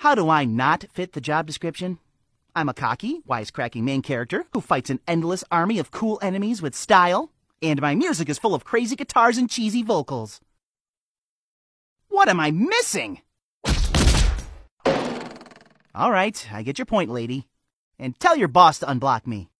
How do I not fit the job description? I'm a cocky, wisecracking main character who fights an endless army of cool enemies with style, and my music is full of crazy guitars and cheesy vocals. What am I missing? All right, I get your point, lady. And tell your boss to unblock me.